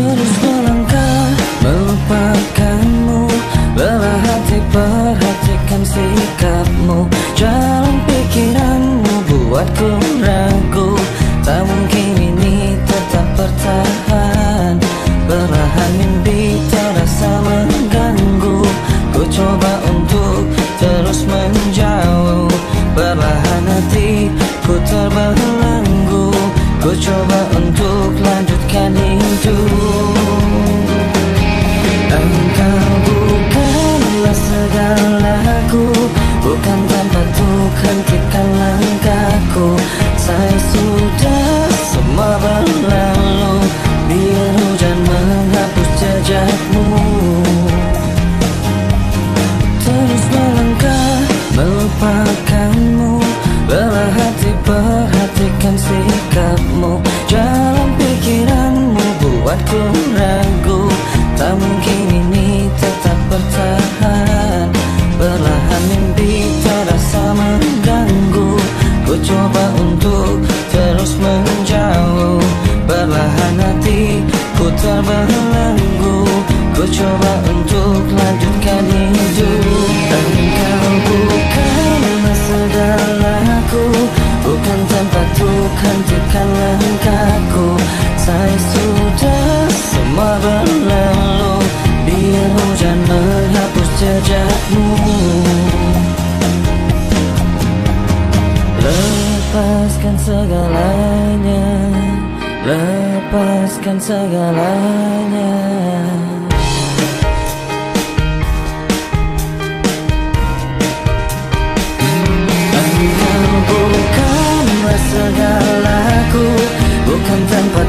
terus melangkah melupakanmu. Lelah hati perhatikan sikapmu, jalan pikiranmu buatku ragu. Tak mungkin ini tetap bertahan, perlahan mimpi terasa mengganggu. Ku coba untuk terus menjauh, perlahan hatiku terbelenggu. Ku coba untuk lanjutkan hidup. Engkau bukanlah segalaku, bukan tanpa Tuhan hentikan langkahku. Saya sudah semua berlalu, biar hujan menghapus jejakmu. Terus melangkah melupakanmu, lelah hati perhatikan sikapmu, jalan pikiranmu buatku ragu. Tak mungkin ini tetap bertahan, perlahan mimpi terasa mengganggu. Ku coba untuk terus menjauh, perlahan hatiku terbelenggu. Ku coba untuk lanjutkan hidup. Engkau bukanlah segalaku, bukan tempat untuk hentikan langkahku. Saya sudah semua berlalu, biar hujan menghapus jejakmu. Lepaskan segalanya, lepaskan segalanya. Engkau bukanlah segalaku, bukan tanpa